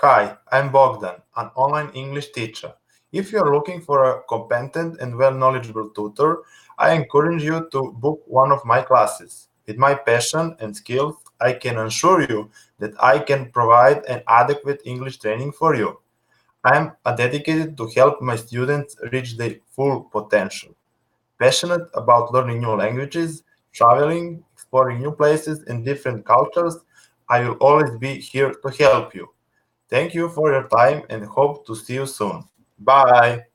Hi, I'm Bogdan, an online English teacher. If you're looking for a competent and well-knowledgeable tutor, I encourage you to book one of my classes. With my passion and skills, I can assure you that I can provide an adequate English training for you. I'm dedicated to help my students reach their full potential. Passionate about learning new languages, traveling, exploring new places and different cultures, I will always be here to help you. Thank you for your time and hope to see you soon. Bye.